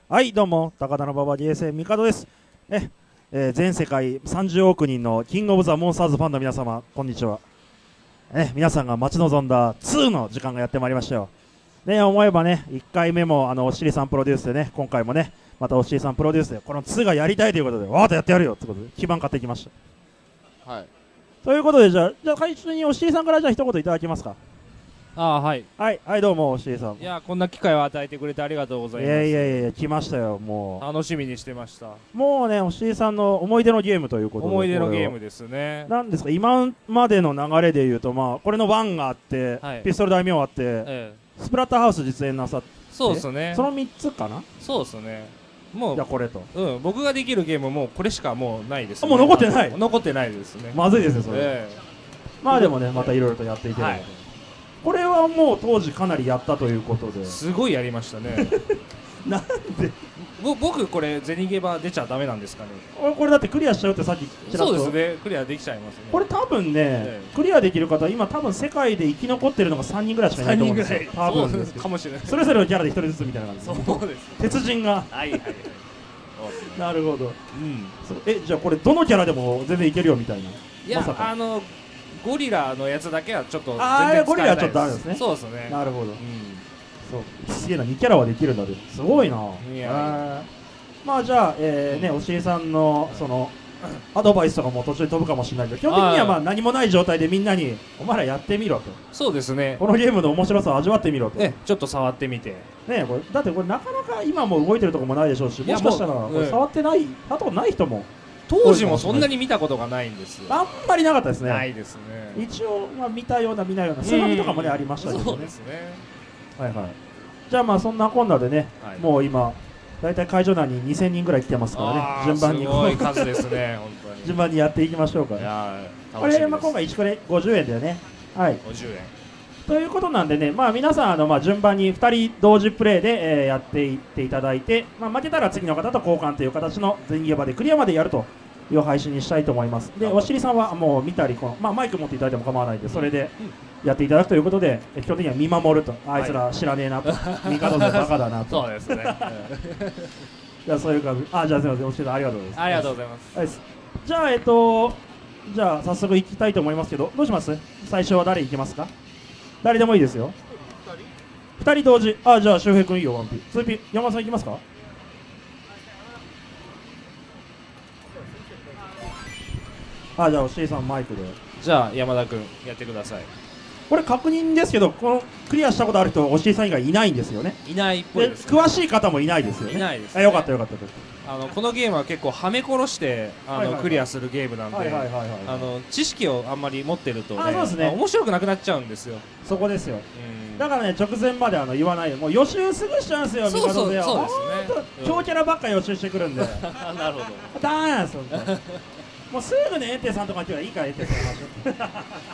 はいどうも高田馬場 DSA ミカドです。全世界30億人のキングオブザモンスターズファンの皆様こんにちは。皆さんが待ち望んだ2の時間がやってまいりましたよ。思えばね1回目もおしりさんプロデュースでね、今回もねまたおしりさんプロデュースでこの2がやりたいということでわーっとやってやるよってことで基盤買ってきました。はい、ということでじゃあ最初におしりさんからじゃあ一言いただけますか。 はいどうもおしりさん。 いやこんな機会を与えてくれてありがとうございます。 いや来ましたよ。もう楽しみにしてました。 もうねおしりさんの思い出のゲームということで、 思い出のゲームですね。 なんですか今までの流れでいうと、まあこれの1があって、はい、ピストル大名あって、スプラッターハウス実演なさって、 そうですね、 その3つかな。 そうですね。もうじゃあこれと、 僕ができるゲームもうこれしかもうないですね。 もう残ってない。 残ってないですね。 まずいですねそれ。まあでもねまたいろいろとやっていけるので、これはもう当時かなりやったということで、 すごいやりましたね。 なんで僕これゼニゲバ出ちゃダメなんですかね。 これだってクリアしちゃうってさっきちらっと。 そうですね、クリアできちゃいますね。 これ多分ね、クリアできる方今多分世界で生き残ってるのが3人ぐらいしかいないと思うんですよ。多分ですかもしれない。 それぞれのキャラで1人ずつみたいな感じ。 そうです。 鉄人が。 はいはいはい。 なるほど。じゃあこれどのキャラでも全然いけるよみたいな。 いやゴリラのやつだけはちょっと全然使えないです。 ゴリラはちょっとあるんですね。 そうですね。 なるほど。そうすげえな、2キャラはできるんだで、すごいな。まあじゃあおしりさんのそのアドバイスとかも途中で飛ぶかもしれないけど、基本的にはまあ何もない状態でみんなにお前らやってみろと。 そうですね。 このゲームの面白さを味わってみろと。 ちょっと触ってみて。 ね、これだってこれなかなか今も動いてるところもないでしょうし、もしかしたらこれ触ってないあとない人も。 当時もそんなに見たことがないんですよ。 あんまりなかったですね。 ないですね。 一応まあ見たような見ないようなスーファミとかもねありましたけどね。 そうですね。 はいはい。じゃあまあそんなこんなでね、もう今だいたい会場内に2000人ぐらい来てますからね。順番にすごい数ですね本当に。 順番にやっていきましょうか。これ今回1これ50円だよね。はい。 50円。 ということなんでね、まあ皆さん順番に2人同時プレイでやっていっていただいて、まあ負けたら次の方と交換という形の全ゲーバでクリアまでやるという配信にしたいと思います。でおしりさんはもう見たりマイク持っていただいても構わないんで、それでやっていただくということで、基本的には見守ると、あいつら知らねえなと、味方でバカだなと。 そうですね。 じゃあそういう感じ。じゃあすみません、おしりさんありがとうございます。 ありがとうございます。 じゃあじゃあ早速行きたいと思いますけど、どうします？最初は誰行きますか？誰でもいいですよ。2人同時。じゃあ周平君いいよ。1P 2P 山田さん行きますか？じゃあおしりさんマイクで。 じゃあ山田君やってください。 これ確認ですけど、このクリアしたことある人おしりさん以外いないんですよね。 いないっぽいです。 詳しい方もいないですよね。 いないです。 よかったよかった。 このゲームは結構はめ殺してクリアするゲームなんで、知識をあんまり持ってるとね面白くなくなっちゃうんですよ。 そこですよ。だからね直前まで言わないで、もう予習すぐしちゃうんですよ。 そうですね。 強キャラばっかり予習してくるんで。 なるほど。 ダメなんですよ。もうすぐねエンテさんとかって言えばいいからエンテさん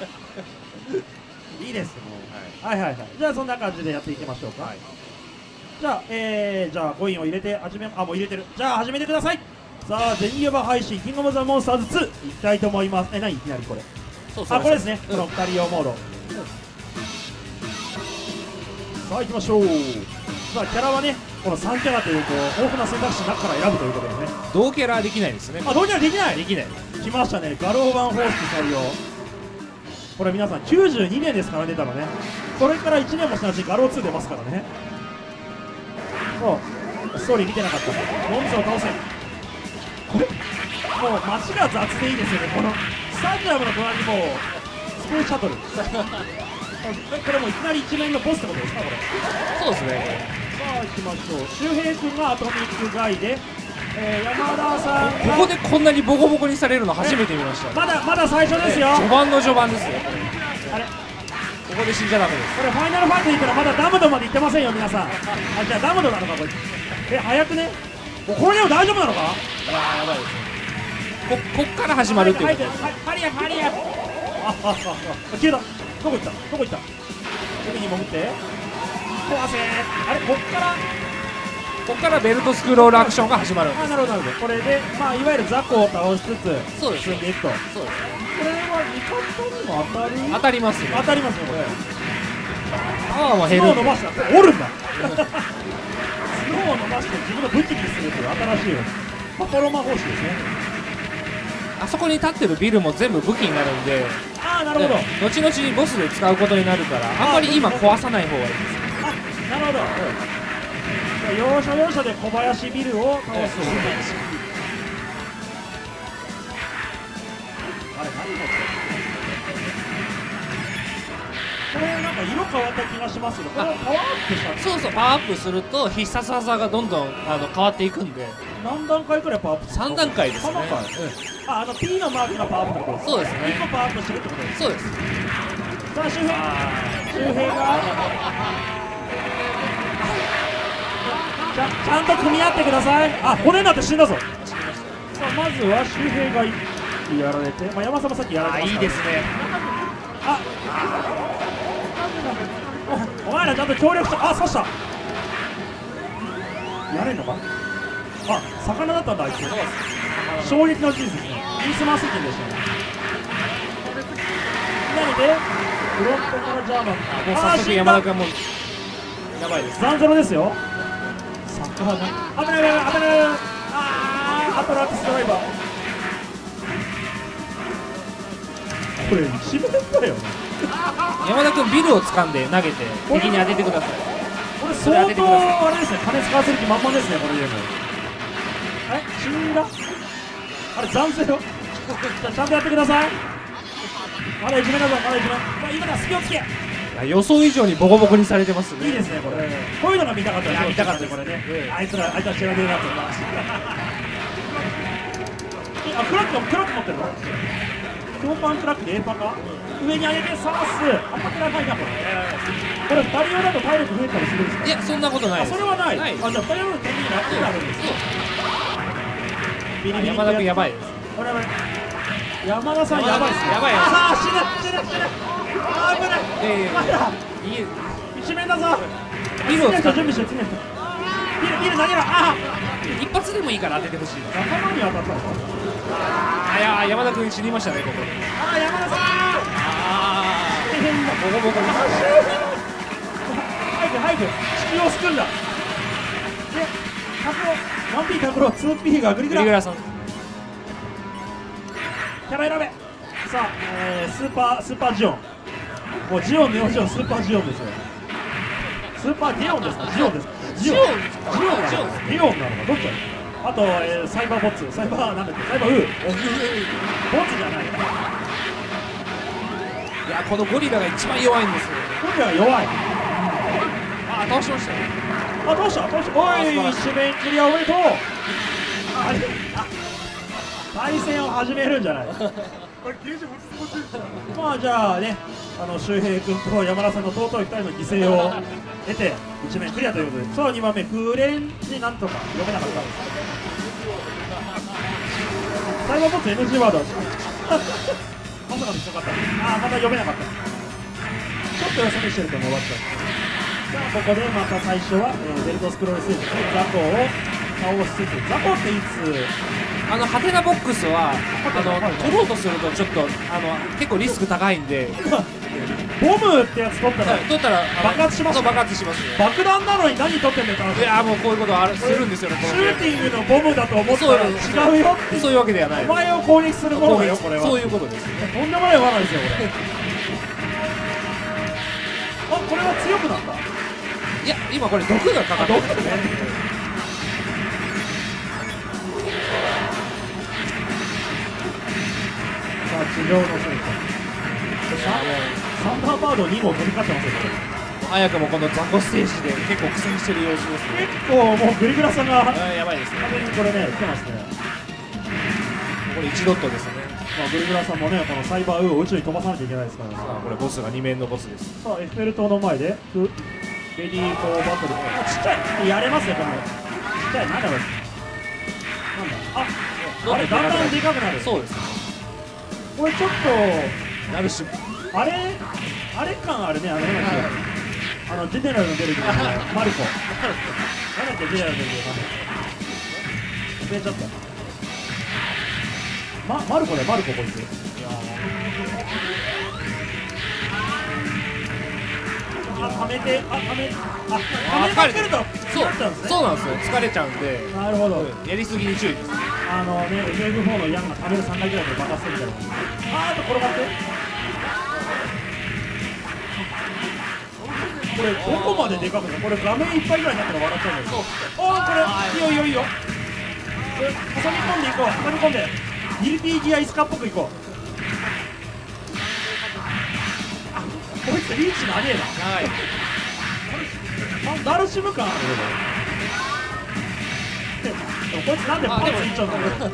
いいです。はい。じゃあそんな感じでやっていきましょうか。じゃあコインを入れてもう入れてる。じゃあ始めてください。さあゼニゲバ配信キングオブザモンスターズ2いきたいと思います。何いきなりこれ。これですね。この2人用モード。さあ行きましょう。さあキャラはねこの3キャラという豊富な選択肢の中から選ぶということですね。 同キャラできないですね。 同キャラできない。 できない。 来ましたね。ガローワン方式採用。これ皆さん92年ですから出たのね。それから1年もしないうちにガロー2出ますからね。ストーリー見てなかった。モンスターを倒せ。これもう街が雑でいいですよね。このスタジアムの隣にもうスペースシャトルこれもういきなり一面のボスってことですかこれ。 そうですね。 さあ行きましょう。周平君がアトミックガイで、山田さんがここでこんなにボコボコにされるの初めて見ました。 まだ最初ですよ。 序盤の序盤ですよ。 あれここで死んじゃダメです。 これファイナルファイトで言ったらまだダムドまで行ってませんよ皆さん。じゃあダムドなのかこれ。早くね。もうこれでも大丈夫なのか。 やばいですね。こっから始まるっていうことです。 ハリア消えた。どこ行った海に潜って壊せ。あれこっからベルトスクロールアクションが始まるんです。 なるほど。これでいわゆる雑魚を倒しつつ進んでいくと。 そうです。 これは味方にも当たりますね。 当たりますねこれ。 パワーも減る。 スノー伸ばした。折るんだ。スノーを伸ばばして自分の武器にするという新しいパコロマ方式ですね。 あそこに立ってるビルも全部武器になるんで、 ああなるほど、 後々ボスで使うことになるから、あんまり今壊さない方がいいです。 あ、なるほど、要所要所で小林ビルを倒すという、あれ何持ってる、これなんか色変わった気がしますけど、これはパワーアップした。 そうそう、パワーアップすると必殺技がどんどん変わっていくんで。 何段階くらいパワーアップする ？3段階ですね。 P のマークがパワーアップってことですか？ そうですね。 1個パワーアップしてるってことです。 そうです。 さあ周平がちゃんと組み合ってください。あ、骨になって死んだぞ。さあまずは周平がやられて、山さんもさっきやられてますから。 いいですね。 お前らちゃんと協力して、刺した。やれんのか。魚だったんだあいつ。衝撃の事実ですね。イースマースキンでしたね。左でフロントからジャーマン。もう早速山田君もやばいです。 残ゼロですよ。魚。危ない。アトラックスドライバー。これ一面だよね。 山田君ビルを掴んで投げて敵に当ててください。 これ相当あれですね、金使わせる気満々ですね、このゲーム。死んだ。あれ残性よ。ちゃんとやってください。まだ1面だぞ、まだ1面。今だ、隙をつけ。 予想以上にボコボコにされてますね。 いいですね、これ。こういうのが見たかったです。 見たかったこれね。 あいつら知らねえなとか。クラック持ってるの？強パンクラックで A パか？上に上げて刺す。あんまくらないな、これ。これ2人用だと体力増えたりするんですか？ いや、そんなことないです。 それはない。じゃあ2人用の手に楽になるんですよ。 山田君やばいです。 山田さんやばいですね。 やばい。 死ぬ。危ない。一面だぞ。 ビルを使って準備して。ビル投げろ。 一発でもいいから当ててほしい。 頭に当たったの。 山田君死にましたね、ここで。 山田さん。 ボコボコに。 早く地球を救うんだ。で、1P 拓郎、2P がグリグラさん。キャラ選べ。さあ、スーパージオン。もうジオン、ネオジオン、スーパージオンですよ。スーパーディオンですか？ジオンですか？ジオンなのか？ディオンなのか？どっちだ？あと、サイバーボッツ、サイバーなんだっけ？サイバーウー。ボッツじゃない。 いや、このゴリラが一番弱いんですよ。 ゴリラが弱い。 倒しましたね。 倒した。おい、一面クリアおめでとう。対戦を始めるんじゃない。まあじゃあね、周平君と山田さんの尊い2人の犠牲を得て一面クリアということで、さあ2番目クレンジなんとか読めなかったんです。サイバーボッツ NG ワードまさか見つかった。また読めなかった。ちょっとよそ見してるともう終わっちゃう。さあここでまた最初は、ベルトスクロールステージでザコを倒しつつ、ザコっていつハテナボックスは取ろうとするとちょっと結構リスク高いんでボムってやつ取ったら爆発します。 爆発します。 爆弾なのに何取ってんだよ。 いやもうこういうことするんですよね。 シューティングのボムだと思ったら違うよって。 そういうわけではない。 お前を攻撃するものだよ、これは。 そういうことです。 とんでもない罠ですよ、これ。これは強くなった。 いや、今これ毒がかかってるんですね。 地上の戦車。サンダーバード2号飛び交ってますよ、これ。 早くもこのザコステージで結構苦戦してる様子ですね。 結構もうグリグラさんがやばいですね。 これね、来てますね。 これ1ドットですね。 グリグラさんもね、このサイバーウーを宇宙に飛ばさなきゃいけないですからね。 これボスが2面のボスです。 さあ、エッフェル塔の前でレディー・フォー・バトル。ちっちゃいやれますね、このちっちゃい。なんだろう。あれだんだんでかくなる。 そうです。 これちょっとなるし、 あれ感あるね。ジェネラルの出る時のマルコ。なんだっけ、ジェネラルの出る時の忘れちゃった。マルコだよ、マルコこいつ。 はめてはめまくるとそうなんですよ、疲れちゃうんで。 なるほど、 やりすぎに注意です。 FF4 のヤンが食べる3回ぐらいで爆発するみたいな。あと転がってこれどこまででかくなる。これ画面いっぱいぐらいになったら笑っちゃうんだけど。これいいよいいよいいよ。挟み込んでいこう。挟み込んでギルティギアイスカっぽくいこう。こいつリーチ長えな。ダルシム感ある。でもこいつなんでパンツいっちゃうんだろう。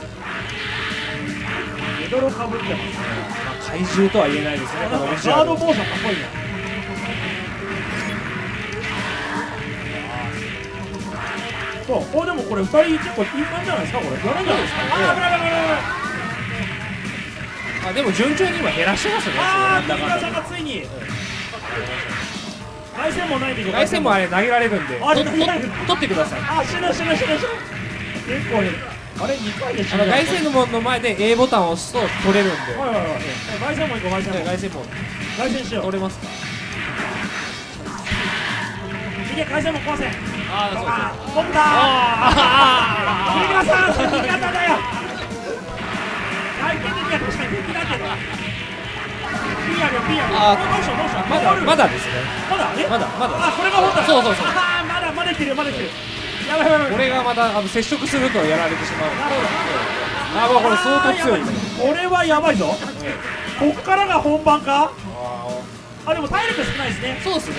メドロかぶってますね。 怪獣とは言えないですね。 ガードモーションかっこいいな。そう、でもこれ2人結構いい感じじゃないですか。これやるんじゃないですか。 でも順調に今減らしてますね。 グリグラさんがついに凱旋もないで。 凱旋もあれ投げられるんで、取ってください。 死ぬ結構減る。あれ2回で死ぬ。 凱旋の門の前で A ボタンを押すと取れるんで。 凱旋も行こう。凱旋しよう。 取れますか。 いけ、凱旋も壊せ。 そうそう。 飛んだグリグラさん味方だよ。相手的には確かに敵だけど。ピアルまだですね。 まだこれが本当だ。 そうまだいってる。やばい。 これがまた接触するとやられてしまう。なるほど。これ相当強い。 これはやばいぞ。こっからが本番か。でも体力少ないですね。 そうですね。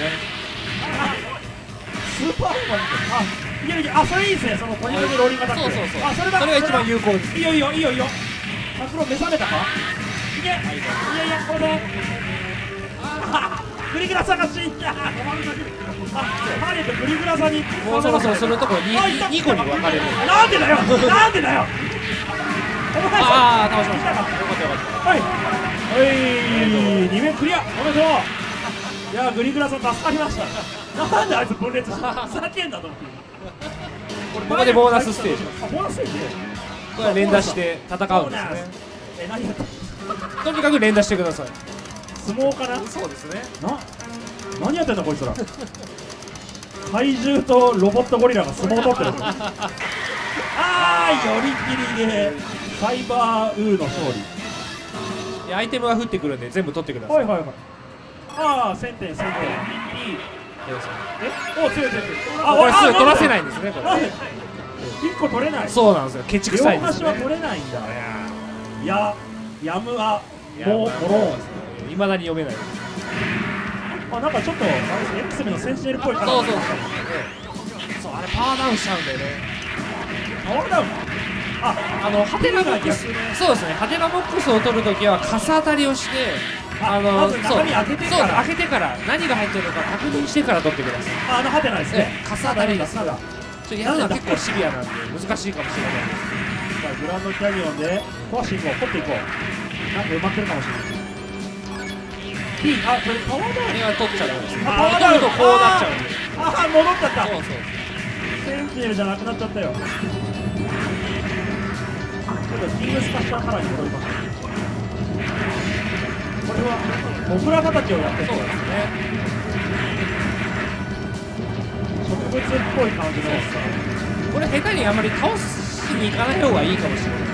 スーパーマンいけ。それいいですね。そのトリガーローリングアタック。それが一番有効です。 いいよ。マクロ目覚めたか。いけ。これでグリグラさんが死んだ。ハリーとグリグラさんにもうそろそろするところ2個に分かれる。 なんでだよ。 倒しました。よかった。 2面クリア。おめでとう。いやグリグラさん助かりました。なんであいつ分裂した。ふざけんなと思って。 ここでボーナスステージ。これは連打して戦うんですね。 何やった。 とにかく連打してください。 相撲かな。 そうですね。 何やってんだこいつら。怪獣とロボットゴリラが相撲を取ってる。寄り切りでサイバーウーの勝利。 アイテムが降ってくるんで全部取ってください。 1000点。強い。 これすぐ取らせないんですね。これ 1個取れない。 そうなんですよ。ケチくさいですね。 両端は取れないんだ。ヤムアモローン。 未だに読めないです。 なんかちょっとXメンのセンチネルっぽい感じ。 そうあれパワーダウンしちゃうんだよね。 パワーダウン。 ハテナボックス。そうですね。ハテナボックスを取るときはカス当たりをして、 まず中身開けてから何が入ってるのか確認してから取ってください。 ハテナですね。 カス当たりです。やるのは結構シビアなんで難しいかもしれないです。 グランドキャニオンで壊していこう。掘っていこう。なんか埋まってるかもしれない。これパワーダウン。 これは取っちゃうんです。 パワーダウンとこうなっちゃうんで。 戻っちゃった。 そう。 センチネルじゃなくなっちゃったよ。ちょっとキングスカッシャーカラーに戻りました。これはモグラ形をやってる。 そうですね。 植物っぽい感じの。 これ下手にあまり倒しに行かない方がいいかもしれないです。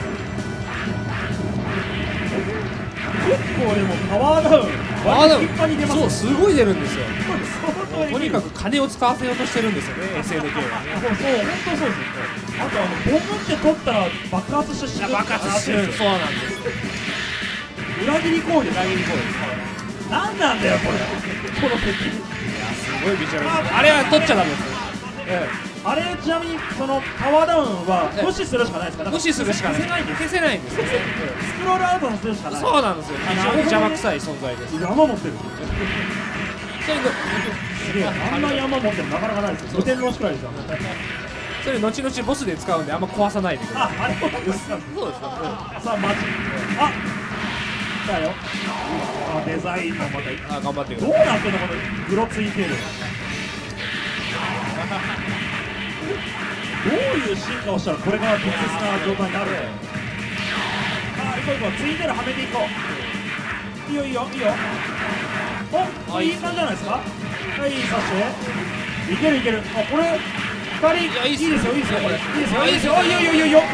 結構でもパワーダウン頻繁に出ます。 そうすごい出るんですよ。とにかく金を使わせようとしてるんですよね。SNK はね。 本当そうです。あとボムって取ったら爆発して死ぬ。 爆発してる。そうなんです。 裏切り行為です。何なんだよこれ。この敵。 すごいビジュアルです。あれは取っちゃダメです。 あれちなみにそのパワーダウンは無視するしかないですか。 無視するしかない。消せないんです。 スクロールアウトさせるしかない。 そうなんですよ。非常に邪魔くさい存在です。 山持ってる。すげえ。あんな山持ってるなかなかないですよ。無天皇しくらいですよ。 それ後々ボスで使うんであんま壊さないでください。 あれもそうです。さあマジ。だよ。デザインもまた。 頑張ってください。 どうなってんのこのグロついてる。どういう進化をしたらこれが適切な状態になるの。行こう。ついてるはめていこう。 いいよいいよいいよ。お、いい感じじゃないですか。はい、刺していけるいける。あ、これ2人いいですよいいですよこれ。いいですよいいですよ。いいよいいよいいよいいよ。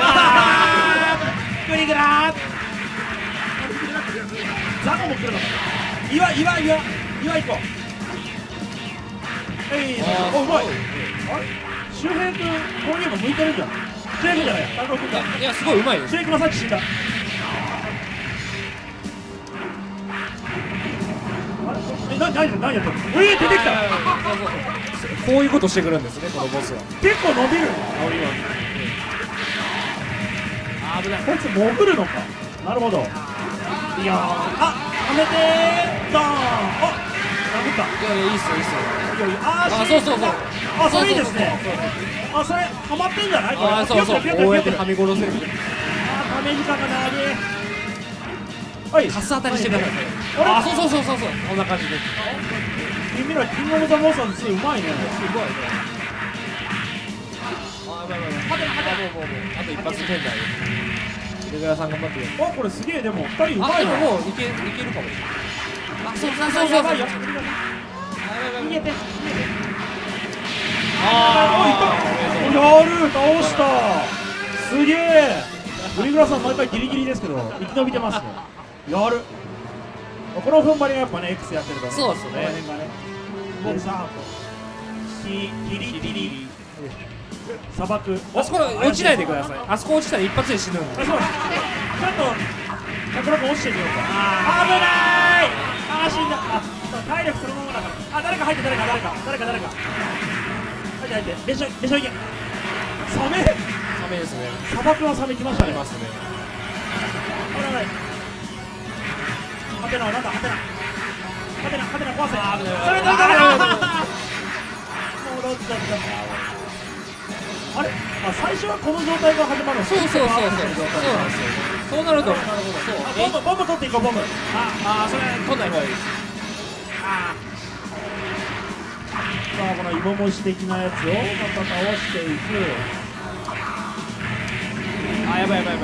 グリグラーザコも来るのかな。岩行こう。お、うまい。あれ周平君こういうの向いてるじゃん。周平君じゃないや拓郎君だ。 いやすごいうまいです。 周平君がさっき死んだ。何やってる。出てきた。 こういうことしてくるんですねこのボスは。 結構伸びる。 危ない。 こいつ潜るのか。なるほど。いやー、はめてー、ドーン。あ、殴った。 いやいいっすよいいっすよ。そうあ、それいいですね。あ、それハマってんじゃないこれ。 そうこうやってはみ殺せる。 ため時間が長い。はい、 カス当たりしてください。そうこんな感じです。 君らキングオブザモンスターズ2うまいね。 すごいね。あと一発圏内。レギュラーさん頑張って。 あ、これすげえ。でも2人うまいな。 もういけるかもしれない。そうやばいよ。逃げて。やる、倒した。すげえ。グリグラさん毎回ギリギリですけど生き延びてますね。やる。この踏ん張りがやっぱね X やってるから。 そうですね。 この辺がね。でサートキリ砂漠。 あそこ落ちないでください。あそこ落ちたら一発で死ぬんで。 そう。ちょっと106落ちてみようか。危ない。死んだ。体力そのままだから。誰か入って。誰か入って別所行け。サメですね。砂漠はサメ来ましたね。 ますね。 危ない。ハテナはなんだ。ハテナ壊せ。それだ。戻っちゃった。あれ、最初はこの状態が始まるの。 そうなんですよ。そうなるとボム取っていこう。ボム。 それ取んない方がいい。 さあこのイボムシ的なやつをまた倒していく。 やばい。 スク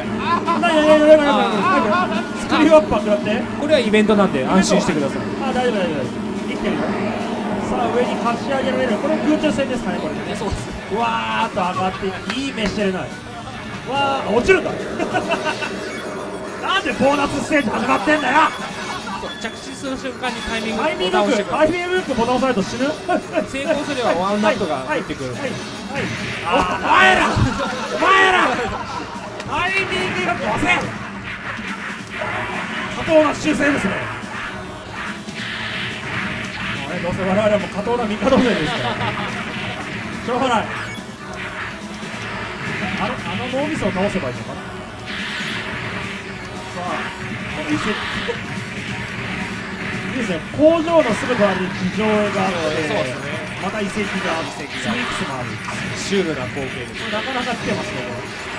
リューアッパー食らって。 これはイベントなんで安心してください。 大丈夫生きてるよ。さあ上にかし上げられる。これ空中戦ですかねこれね。 そうです。 わーっと上がっていい目してるな。わー落ちるんだ。なんでボーナスステージ始まってんだよ。 着地する瞬間にタイミングボタン押してくる。タイミングボタン押されると死ぬ。 成功すればワンナットが入ってくる。 お前らタイミングが壊せ。過当な修正ですね。どうせ我々も過当な味方勢ですからしょうがない。脳みそを倒せばいいのかな。さあこの遺跡いいですね。工場のすぐ隣に地上絵があって、また遺跡があって、スミックスもある。 シュールな光景です。 なかなか来てますね。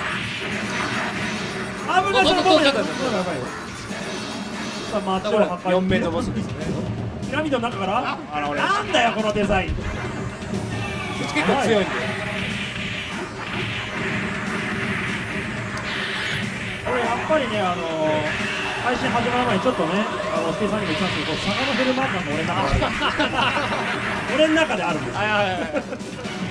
危ない。さあ街を破壊。 4面のボスですね。 ピラミッドの中からなんだよこのデザイン。 結構強いんで。 これやっぱりね配信始まる前にちょっとねステイさんにも言ったんですけど、坂のヘルマー感が俺の中であるんです。確かに。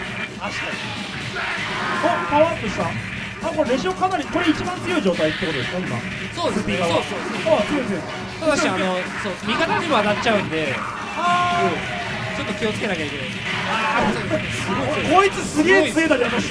パワーアップした。これレシオかなりこれ一番強い状態ってことですか今。 そうですね。 強い。 ただし味方にも当たっちゃうんで、ちょっと気をつけなきゃいけない。 こいつすげえ強いだけど、3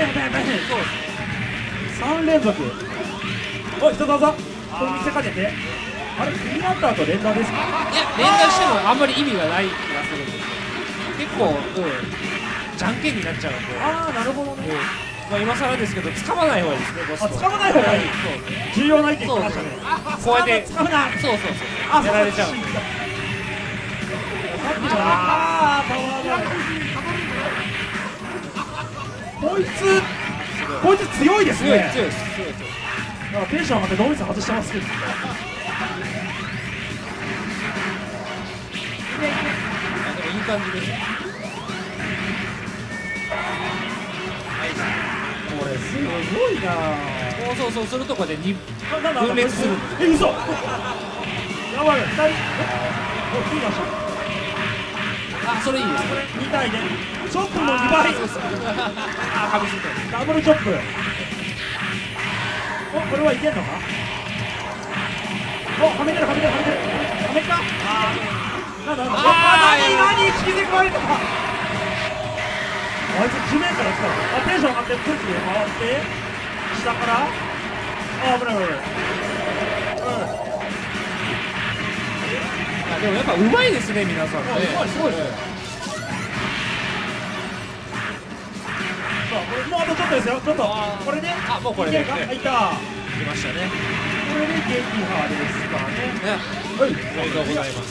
連続。おい、人だぞ。これ見せかけて。あれ、クリアッターと連打ですか。 いや、連打してもあんまり意味がない気がするんですけど、結構、じゃんけんになっちゃうんで。 なるほどね。 今更ですけど、掴まない方がいいですね、ボスは。 掴まない方がいい。重要な意見聞きましたね。 こうやって、 掴むな。 そう。やられちゃうんで。 こいつ強いですね。 強いです。 テンション上がってノーミス外してますけど。いい感じです。 これすごいな。 そうするとこで分裂するんです。 嘘。 やばい、2人。お、次出した。 あ、それいいです。 これ2体でチョップの2倍。 あ、かみついた。 ダブルチョップ。お、これはいけんのか。お、はめてるはめてるはめてる。はめた。なんだなんだ。何引きずり込まれた。あいつ地面から来たの。あ、テンション上がってくるくる回って下から。あ、危ない危ない。 でもやっぱうまいですね、皆さんね。 すごいですね。さあ、これもうあとちょっとですよ。ちょっとこれで、 あ、もうこれでいけるか。いった。 来ましたね。 これで撃破ですかね。 はい、ありがとうございます。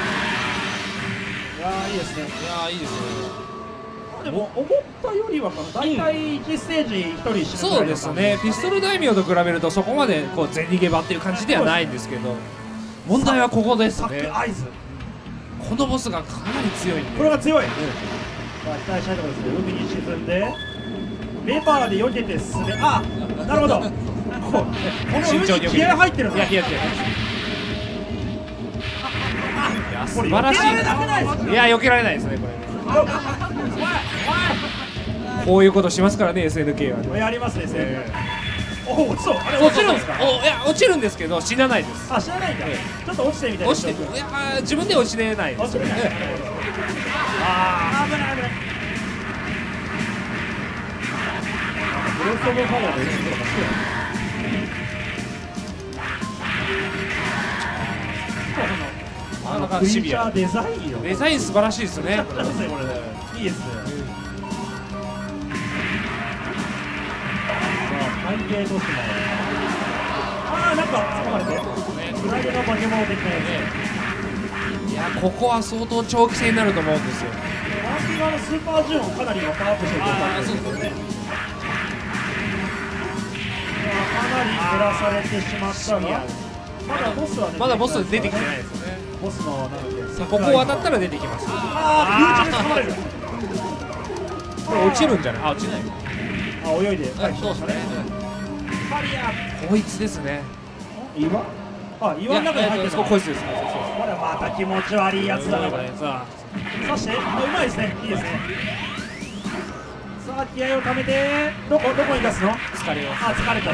いやー、いいですね。 いやー、いいですね。 でも思ったよりは大体1ステージ1人死ぬぐらいの感じ。 そうですね。ピストル大名と比べるとそこまでこう全逃げ場っていう感じではないんですけど、問題はここですね。 合図。 このボスがかなり強いんで。 これが強い。さあ、期待したいところですね。海に沈んでレバーで避けて進め。あ、なるほど。この海に気合入ってるんだ。 いや素晴らしい。いや、避けられないですね、これ。こういうことしますからね、SNK はね。 やりますね、お、落ちそう。あれ落ちるんですか。 いや、落ちるんですけど死なないです。 あ、死なないんだ。ちょっと落ちてみたい。 落ちて、いや、自分で落ちれないです。 落ちれない。ああ、危ない危ない。ブレスオブファイアでなかなかシビア。 デザインよ。 デザイン素晴らしいですね。 いいですね。背景としても。ああ、なんか掴まれて。フライデの化け物的なやつ。 いや、ここは相当長期戦になると思うんですよ。 ワンピガーのスーパージューンかなりパワーアップしてる。 そうですね。 かなり減らされてしまったが、まだボスはね、 まだボス出てきてないですね。 ボスのなんだっけ、 ここ渡ったら出てきます。 ああ、空中で掴まれる。 これ落ちるんじゃない？あ、落ちない。 あ、泳いで。 そうですね。 パリア。 こいつですね。 岩？あ、岩の中に入ってるの。 こいつです。 これまた気持ち悪いやつだなこれ。さあ、そして、うまいですね。いいですね。さあ、気合をためて、どこに出すの？ 疲れます。 あ、疲れたね。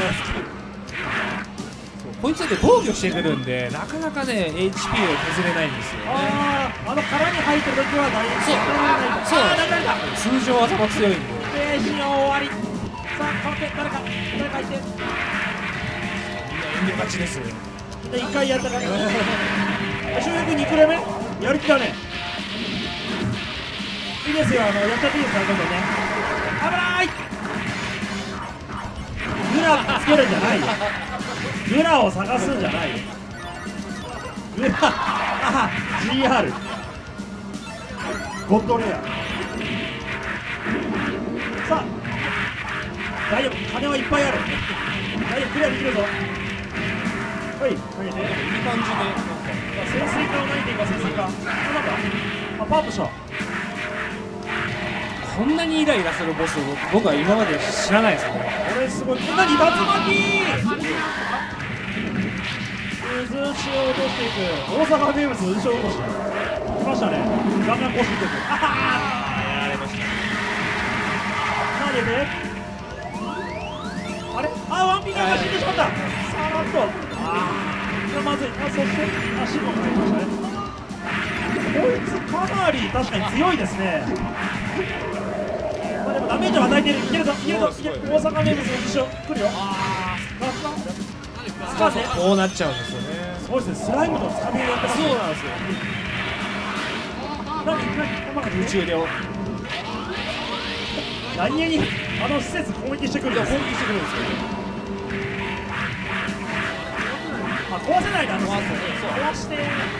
こいつで防御してくるんで、なかなかね HP を削れないんですよね。 あの殻に入ってる時は大丈夫。 そうなんです。通常技も強いんで。 ページの終わり。さあ、この手誰かいて。みんな遠慮勝ちです。 一回やったから。修復2クレ目やる気だね。いいですよ、やっちゃっていいですから、どんどんね。危ない。グラつけるんじゃないよ。グラを探すんじゃないよ。グラ、あ、GR ゴッドレア。さあ、大丈夫、金はいっぱいある。大丈夫、クリアできるぞ。はい、投げて。いい感じで、潜水艦を投げています、潜水艦。なんだ、あ、パワーアップした。 こんなにイライラするボス、僕は今まで知らないですね。 これすごい。何、竜巻。渦潮を落としていく。大阪名物渦潮落とし。来ましたね。ガンガン腰いってくる。ああ、やられました。投げて。あれ、あ、ワンピガーが死んでしまった。さらっと。ああ、まずい。あ、そして足も入りましたね。こいつかなり確かに強いですね。まあでもダメージを与えている。いけるぞ、いけるぞ、いける。大阪名物の渦潮来るよ。ああ、 こうなっちゃうんですよね。 そうですね、スライムとつかみをやってます。 そうなんですよ。 宇宙で何気にあの施設攻撃してくるんですよ。あ、壊せないだろ。壊して。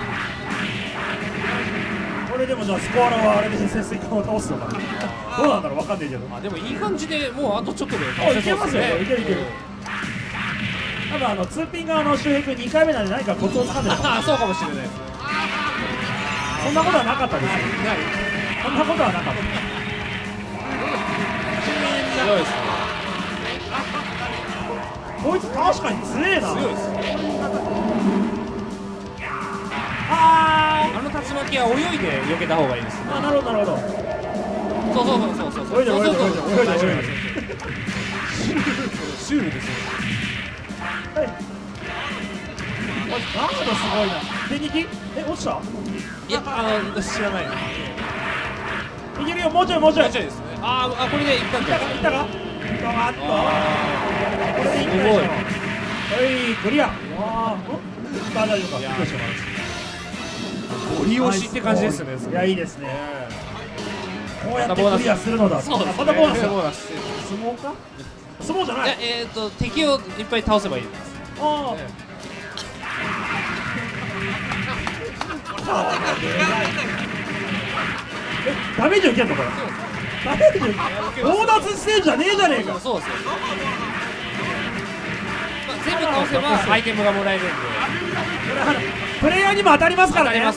これでもじゃあスコアラはあれで潜水艦を倒すのかな。どうなんだろう、わかんないけど。 でもいい感じで、もうあとちょっとで倒せそうですね。 いけますよ、いけるいける。多分ツーピン側の周平君2回目なんで何かコツをつかんでるかも。 そうかもしれないですね。 そんなことはなかったですよ。そんなことはなかった。 強いですね。 こいつ確かに強えな。 強いです。 竜巻は泳いで避けた方がいいですね。 あ、なるほどなるほど。 そう泳いで泳いで泳いで泳いでシュールですよ。 はい。ガードすごいな。電撃？落ちた？ いや、知らない。 いけるよ、もうちょいもうちょい。 もうちょいですね。これでいったんじゃないですか。 いったか？ガーッと。これでいったでしょ。はい、クリア。大丈夫か。 ゴリ押しって感じですね。 いや、いいですね。こうやってクリアするのだ。 そうですね。 またボーナス。相撲か？相撲じゃない。 敵をいっぱい倒せばいいです。ダメージ受けんのこれ。ダメージ受けボーナスステージじゃねえじゃねえか。 そうですよ。全部倒せばアイテムがもらえるんで。 プレイヤーにも当たりますからね。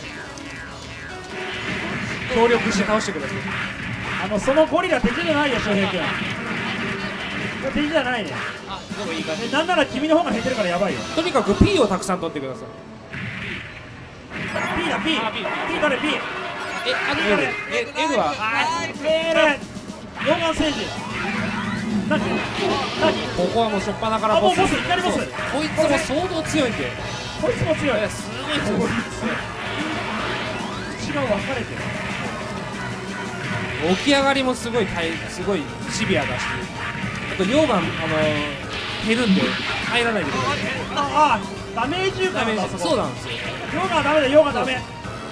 協力して倒してください。 そのゴリラ敵じゃないよ、翔平君。敵じゃないね。 でもいい感じ。 なんなら君の方が減ってるからやばいよ。 とにかく P をたくさん取ってください。 P だ P。P 取れ P。 L は溶岩戦士。何？ ここはもう初っ端からボス。いきなりボス。 こいつも相当強いんで。 こいつも強い。 すごい強い。 口が分かれてる。 起き上がりもすごいシビアだし、あと溶岩減るんで入らないでください。 ダメージ受けなんだ。 そうなんですよ。 溶岩ダメだ、溶岩ダメ。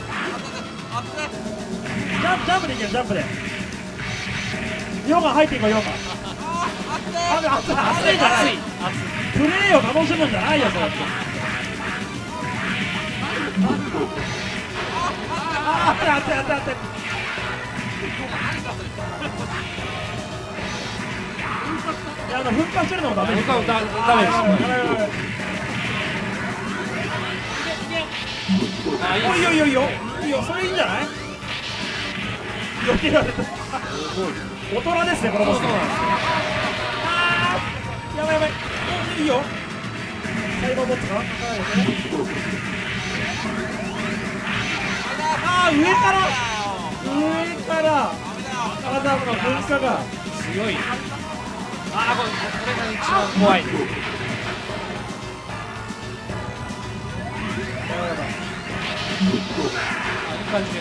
ジャンプでいける、ジャンプで。溶岩入っていこう、溶岩。熱いじゃない。プレーを楽しむんじゃないよ、そうやって。熱い。いや、噴火してるのもダメです。ダメです。いいよ、それいいんじゃない？避けられた。大人ですね、このボス。やばい。いいよ。サイバーボッツか？上から火山の噴火が強い。これが一番怖い。いい感じです。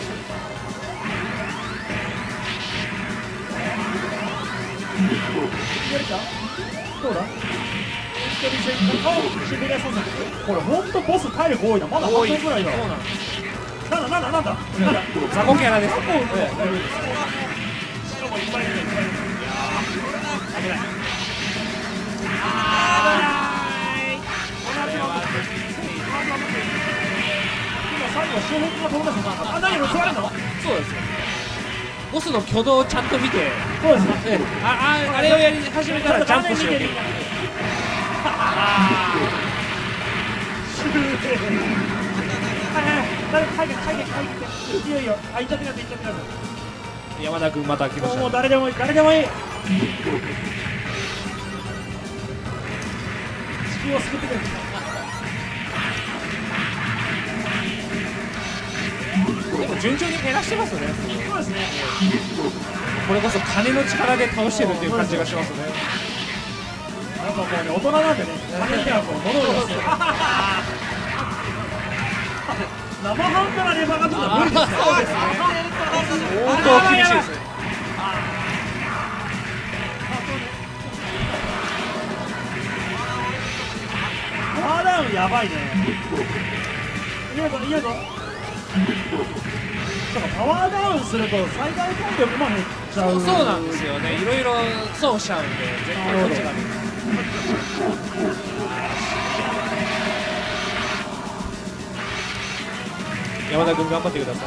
どうだ？これ本当ボス体力多いな。まだ8分ぐらいだ。なんだ。 雑魚キャラです。そうです。ボスの挙動をちゃんと見て、 そうですね。 あれをやり始めたらジャンプしようっていう。いいよ。行っちゃってください。山田君また来ました。もう誰でもいい。地球を救ってくれる。 でも順調に減らしてますね。 そうですね。 これこそ金の力で倒してるっていう感じがしますね。 やっぱもうね、大人なんでね、金にはこう物をして生半可なレバーが取ったら無理ですね。 そうですね。相当厳しいですね。 パワーダウンやばいね。いいぞ。パワーダウンすると最大体力も減っちゃう。 そうなんですよね。いろいろ損しちゃうんで、絶対こっちが。山田君頑張ってください。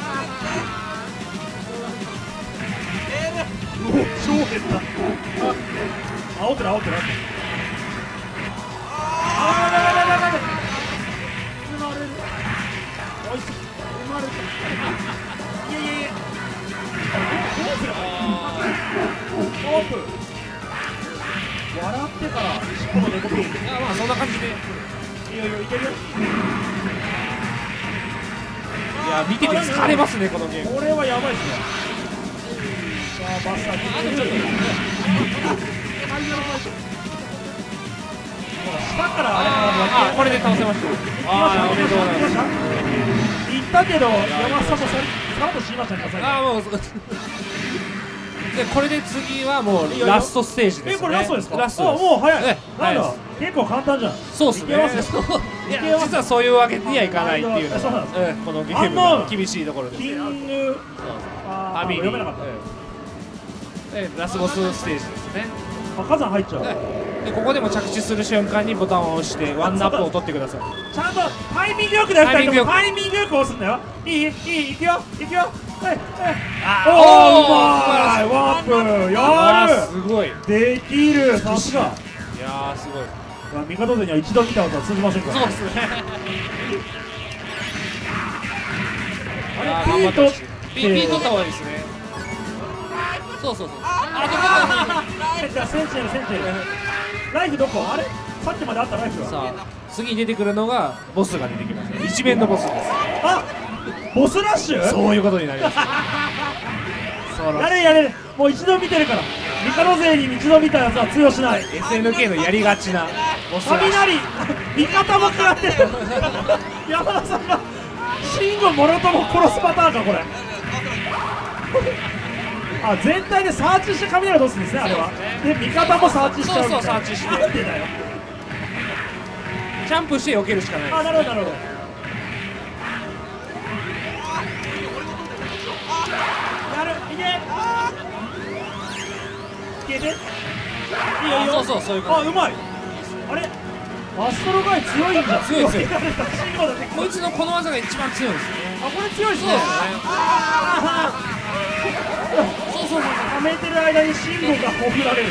超減った。煽ってる。笑ってから尻尾の猫ピン。 まあそんな感じで。 いいよ、いけるよ。 や見てて疲れますねこのゲーム。 これはやばいですね。さあバスターあとちょっと下からあれこれで倒せました。ああおめでとうございます。 言ったけど山下もさらっと死にましたね。 ああもうでこれで次はもうラストステージですね。 これラストですか？ ラストです。 もう早い。 なんだ結構簡単じゃん。 そうっすね。いや実はそういうわけにはいかないっていうのがこのゲームの厳しいところです。 キングファミリー。ラスボスステージですね。 火山入っちゃう。 でここでも着地する瞬間にボタンを押してワンナップを取ってください。 ちゃんとタイミングよくだよ。タイミングよく押すんだよ。いくよいくよ。はいはい。おーうまいワンプやる。 すごいできる。さすが。 いやーすごい。 味方勢には一度見たことは通じませんから。 そうですね。 あれ P 取って P 取った方がいいですね。そうそうそう。 じゃあセンチネルライフどこ？あれさっきまであったライフは。 さあ次に出てくるのがボスが出てきますね。一面のボスです。 あボスラッシュ？ そういうことになります。 やれもう一度見てるから。味方勢に一度見たやつは通用しない。 SNK のやりがちなボスラッシュ。 雷味方も食らってる。山田さんがシンゴもろとも殺すパターンかこれ。あ全体でサーチして雷を落とすんですねあれは。で味方もサーチしちゃう。 そうサーチしてなんでだよ。 ジャンプして避けるしかないです。 あなるほどなるほど。やるいけいけていいよいいよ。 そういうこと。 あうまい。あれアストロガイ強いんじゃん。 強いですよ。 こいつのこの技が一番強いですね。 あこれ強いですね。そうはめてる間にシンゴがほぐられる。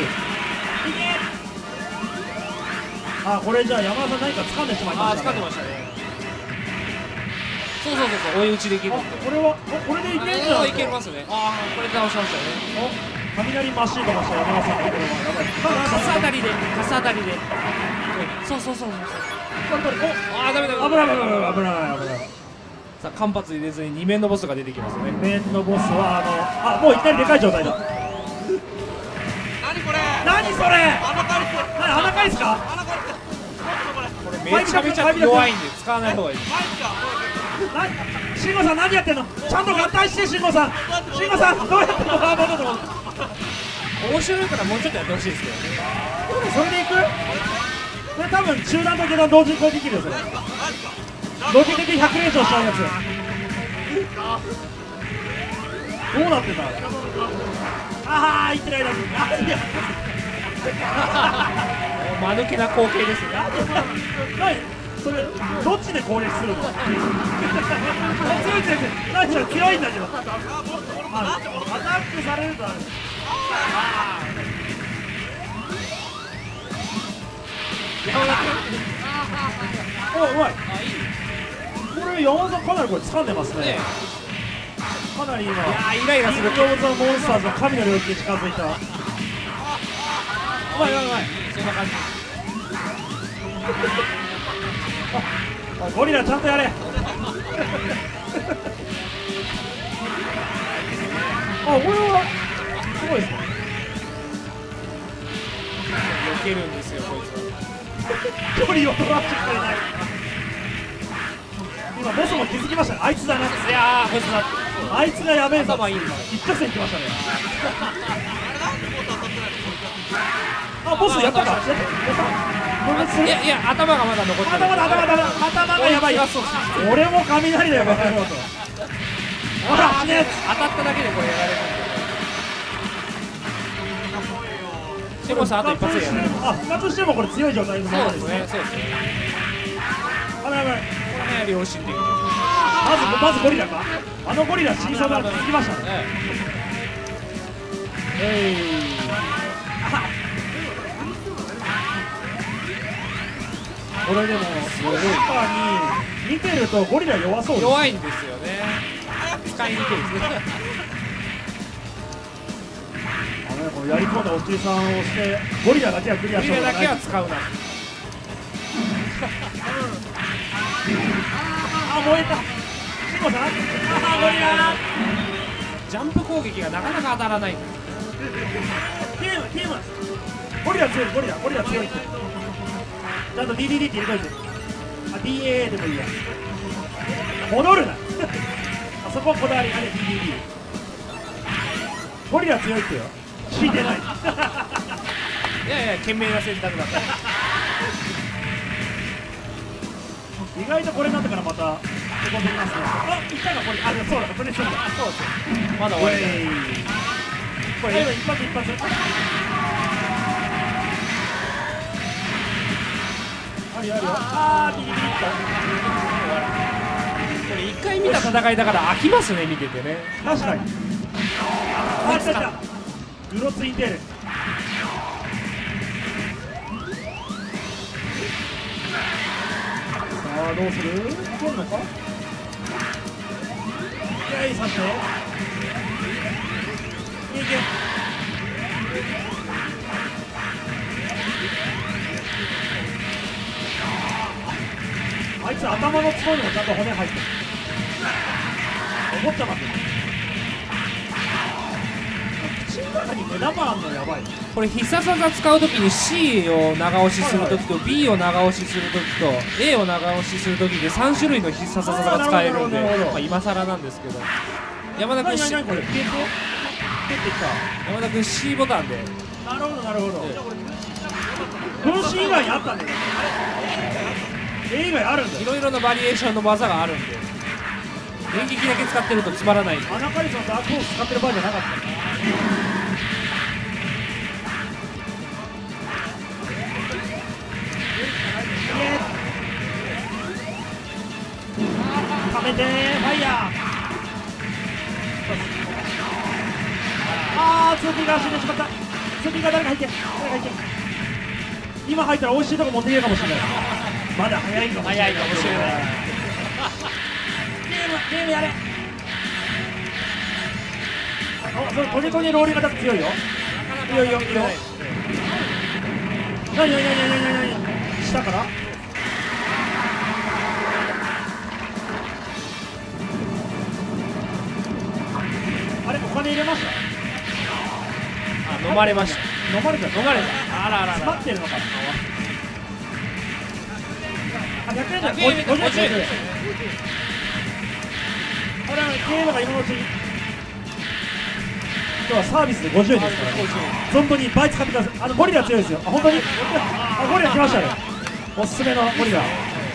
あこれじゃあ山田さん何か掴んでしまいましたね。 掴んでましたね。そう追い打ちできるんで。 これはこれでいけんじゃん。 いけますね。ああこれで倒しましたね。 雷マシーンがました山田さん。これはやばい。 カス当たりでそうああダメ危ない。 さあ間髪入れずに2面のボスが出てきますね。 2面のボスはもういきなりでかい状態だ。何それ穴カリスか。 これめちゃめちゃ弱いんで使わない方がいい。 慎吾さん何やってんの。ちゃんと合体して慎吾さんどうやってんの。 面白いからもうちょっとやってほしいですけどね。 それでいく。これ多分中段と下段同時に攻撃できるよそれ。ロケ的100連勝しちゃうやつ。どうなってた。ああいってないだけ。 間抜けな光景ですね。 何それどっちで攻撃するの。強いんだけど。アタックされるとある。おうまい。これ山田さんかなりこれ掴んでますね。かなり今イライラする。 キングオブザモンスターズの神の領域に近づいた。うまいそんな感じ。 ゴリラちゃんとやれ。これはすごいですね。 避けるんですよこいつは。 距離を取らせてくれない。今ボスも気づきましたね。あいつだな。 いやーこいつだ。 あいつがやべえぞ。 頭いいんだ。 一直線来ましたね。ボスやったか。 いや頭がまだ残ってる。 頭がやばい。俺も雷だよバカ野郎と。ほら当たっただけでこれやられる。シモさんあと一発でやられる。 復活してもこれ強い状態のままですね。 そうですね。 これは良心的。 まずゴリラか。あのゴリラ死にそうだから続きましたね。これでも確かに見てるとゴリラ弱そうです。 弱いんですよね。使いにくいですね。 やり込んだおしりさんをしてゴリラだけはクリアした。 ゴリラだけは使うな。 燃えた。慎コさん、ゴリラジャンプ攻撃がなかなか当たらないんだ。 ゲームゴリラ強い、ゴリラ強いって、ちゃんと DDD って入れといて、DAA でもいいや、戻るなあそここだわり、DDD ゴリラ強いってよ、聞いてないいやいや、賢明な選択だった。 意外とこれになったからまたへこんできますね。あ、いったかこれ、そうだ、プレッシャーだ。 そうですよ。まだ終わりだ。 これ一発。あるよ。ビリビリっと。 これ一回見た戦いだから飽きますね、見ててね。 確かに。来た。グロツインテール。どうする？いけるのか？いいさして。いけ。あいつ頭のつぼにもちゃんと骨入ってる。思ったまってる。口の中に目玉あんのやばい。 これ必殺技使うときに C を長押しするときと B を長押しするときと A を長押しするときで3種類の必殺技が使えるんで、今更なんですけど、山田君 C ボタンで。 なるほど。分身以外にあったんだよ。A 以外あるんだよ。 いろいろなバリエーションの技があるんで、電撃だけ使ってるとつまらないんで。 アナカリスのダークホース使ってる場合じゃなかった。ためてファイヤー。ツーピーが死んでしまった。ツーピーが誰が入って今入ったら美味しいとこ持っていけるかもしれない。まだ早いかもしれない。ゲームやれ。そのトゲトゲローリー型強いよ。いいよ。何下からあれ、お金入れました。 飲まれました。 飲まれた。 あら詰まってるのかな。100円だ。50円。あれ、ゲームが今のうちに今日はサービスで50円ですからね。存分に倍使ってください。ゴリラ強いですよ。本当に。ゴリラ来ましたね。おすすめのゴリラ。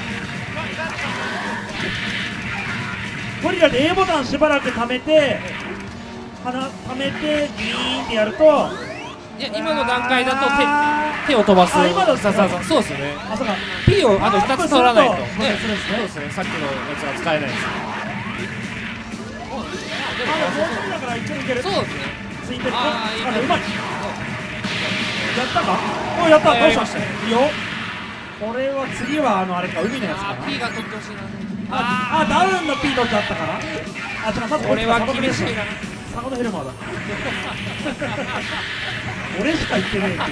ゴリラで A ボタンしばらく貯めてギーンってやると、 いや、今の段階だと手を飛ばす。そうですね。P をあと2つ取らないと。そうですね。さっきのやつは使えないです。 だからいける。 そうですね。 ツインテール。うまい。やったか？やった。 やりましたね。 いいよ。これは次はあれか、海のやつかな。 P が取ってほしいな。 ダウンの P 取っちゃったから。 これは厳しいな。 サゴのヘルマーだ。俺しか言ってねえっていう。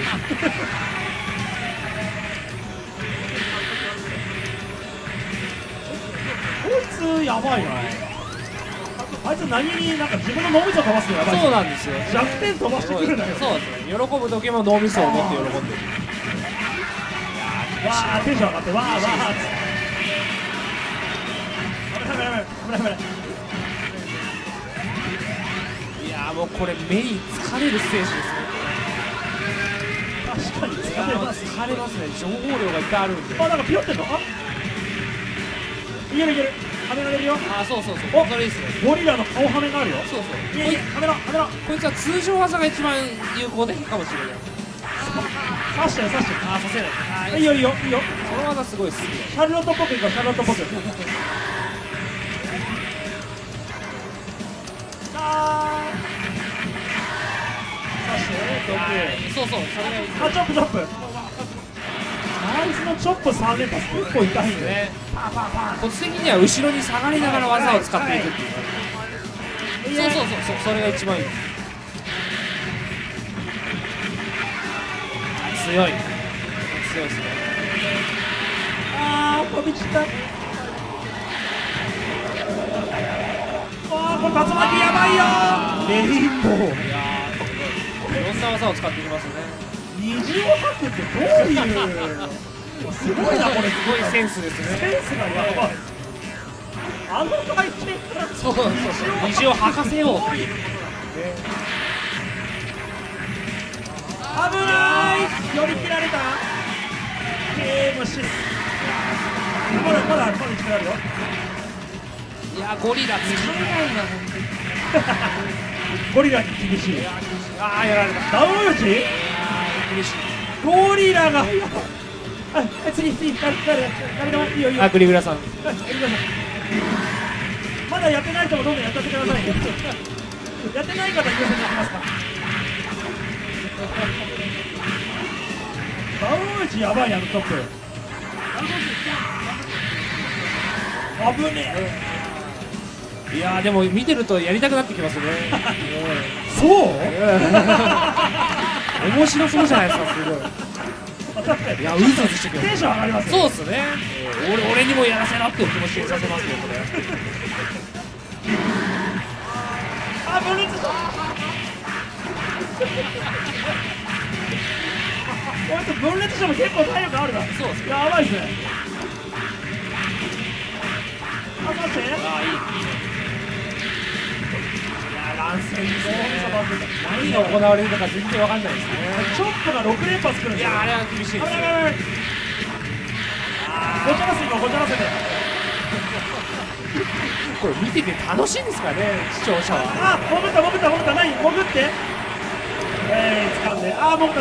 こいつやばいな。あいつ何になんか自分の脳みそ飛ばすのやばい。 そうなんですよ。 弱点飛ばしてくるんだよ。 そうですね。喜ぶ時も脳みそを持って喜んでる。 わあ、テンション上がってわあ。 いやもうこれ目に疲れるステージですね。 確かに疲れますね。情報量がいっぱいあるんで。 なんかピヨってんの？いける。はめられるよ。 そう。それいいですね。 ゴリラの顔はめがあるよ。 そう。 はめろ。 こいつは通常技が一番有効でかもしれない。 刺して。 させない。 いいよ。 その技すごい好き。 シャルロットっぽくいこう。シャルロットっぽく。 そう、それがいい。 チョップ。あいつのチョップ3連発結構痛いんでね。 コツ的には後ろに下がりながら技を使っていくっていう。そう、それが一番いい。強いですね。 飛び散った。 これ竜巻やばいよ。レインボー。 いやー、いろんな技を使ってきますね。 虹を吐くってどういうすごいなこれ。 すごいセンスですね。 センスがやばい。あの回転からそうそうそう、虹を吐かせようっていう。 危ない。寄り切られた。ゲームシまだ力あるよ。 いやー、ゴリラ使えないな、本当に。 ゴリラに厳しい。 ああ、やられた。 ダウン打ち。 厳しい。 ゴリラが次誰いいよいいよ。 あ、グリグラさん。 まだやってない人もどんどんやってくださいね。やってない方優先できますか。ダウン打ちやばいやんトップ。危ねいやー、でも見てるとやりたくなってきますね。 え。そう？ 面白そうじゃないですか、すごい。いや、うずうずしてくる。 テンション上がります。 そうっすね。俺にもやらせろっていう気持ちにさせますよ、これ。 あ、分裂した。こいつ分裂しても結構体力あるな。 そうですね。 やばいっすね。あ、待って。 ああ、いい。乱戦ですね。何が行われるのか全然わかんないですね。 チョップが6連発くるんですよ。 いや、あれは厳しいですね。 ごちゃらせ今ごちゃらせて。 これ見てて楽しいんですかね、視聴者は。 あ、潜った何潜って掴んで、あ、潜った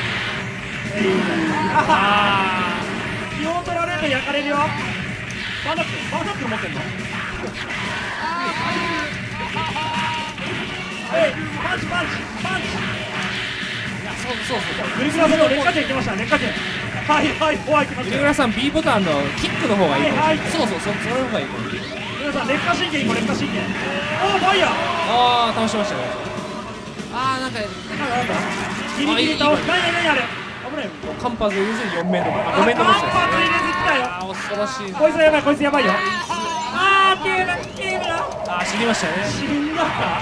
あー、気を取られると焼かれるよ。バーナック持ってんの。パンチ。 いや、そうグリグラさんの劣化点いきました。劣化点。はい怖い来ました。 グリグラさん B ボタンのキックの方がいい。そうそれの方がいい。 皆さん劣化神経劣化神経。おー、ファイヤー。 ああ、倒しましたね。ああ、なんかギリギリ倒す。何あれ。危ない。 間髪入れずに4面とか5面とかして間髪入れず来たよ。 ああ、恐ろしい。 こいつやばいよ。あー、消えるな。 ああ、死にましたね。 死んだか。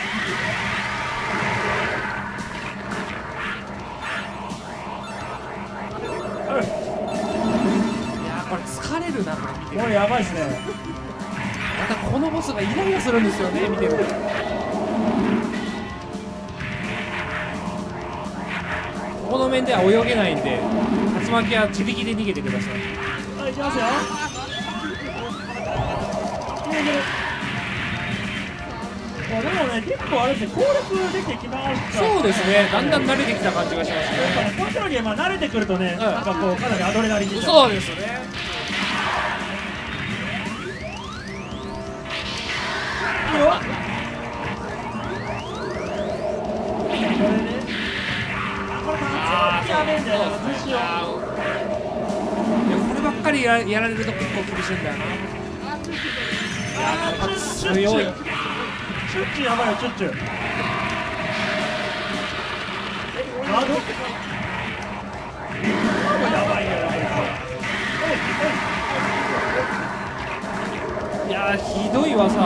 いやー、これ疲れるな、これ見てる。 これやばいっすね。 またこのボスがイライラするんですよね、見てると。この面では泳げないんで、竜巻は自力で逃げてください。 はい、行きますよ。でもね、結構あれですね、攻略できてきました。 そうですね、だんだん慣れてきた感じがしますね。 こういうのに慣れてくるとね、なんかこうかなりアドレナリン出ちゃう。 そうですね。 いいよ。これね、やべえんだよな、どうしよう。 こればっかりやられると結構厳しいんだよな。強い。 チュッチュやばいよ、チュッチュ。ガードやばいよ、 いやー、ひどい技。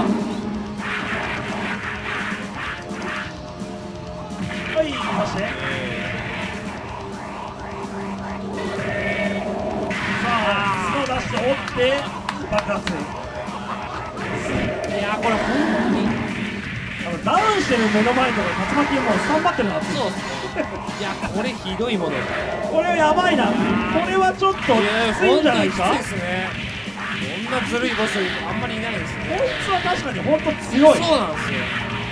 はい、行きまして。さあ、角出して折って爆発。 いやー、これ本当にダウンしてる目の前とか竜巻もうスタンバってるなって。 そうっすね。いや、これひどいもの。 これやばいな。これはちょっときついんじゃないですか。 きついですね。こんなずるいボスあんまりいないですね。 こいつは確かに本当強い。 そうなんですよ。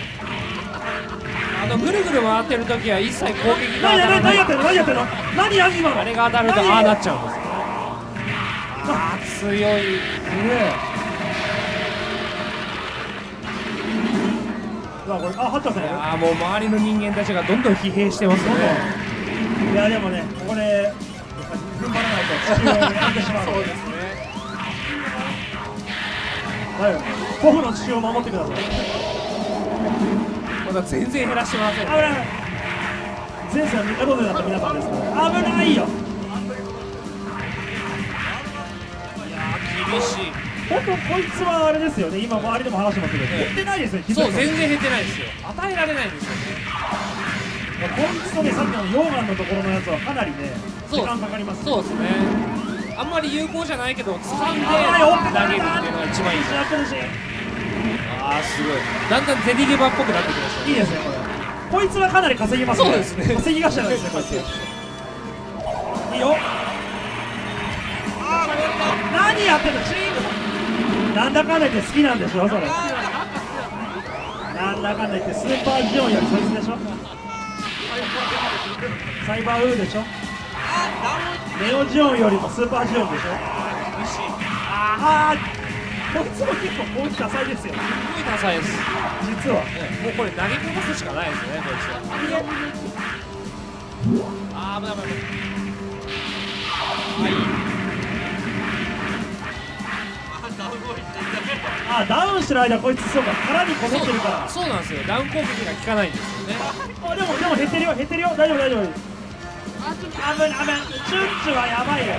ぐるぐる回ってる時は一切攻撃が当たらない。 何やってんの今の。 あれが当たるとああなっちゃうんですよ。ああ、強い。 これハッタさん。 いやー、もう周りの人間たちがどんどん疲弊してますよね。 いやでもね、ここで踏ん張らないと地球を焼いてしまう。 そうですね。 はい、ポフの地球を守ってください。 まだ全然減らしてません。 危ない。前世は味方勢だった皆さんですから。危ないよ。 いやー、厳しい。 本当こいつはあれですよね、今周りでも話してますけど、減ってないですよ、 そう、全然減ってないですよ。与えられないんですよね。 こいつとね、さっきの溶岩のところのやつはかなりね、時間かかります。 そうですね。あんまり有効じゃないけど、掴んで投げるっていうのが一番いい。ああ、すごい。だんだんゼディゲバっぽくなってきましたね。 いいですね、こいつはかなり稼ぎますね。 そうですね。 稼ぎ頭なんですね、こいつ。いいよ。何やってんの、チーム。なんだかんだ言って好きなんでしょ、それ。なんだかんだ言ってスーパージオンよりそいつでしょ。サイバーウーでしょ。ネオジオンよりもスーパージオンでしょ。ああ、こいつも結構攻撃多彩ですよ。 すごい多彩です。 実は。 もうこれ投げ込ますしかないですよね、こいつは。ああ、危ない危ない。 あ、ダウンしてる間こいつそうか、殻にこもってるから。 そうなんですよ。ダウン攻撃が効かないんですよね。 あ、でも減ってるよ、減ってるよ。大丈夫大丈夫。危ない危ない。チュッチュはやばいよ。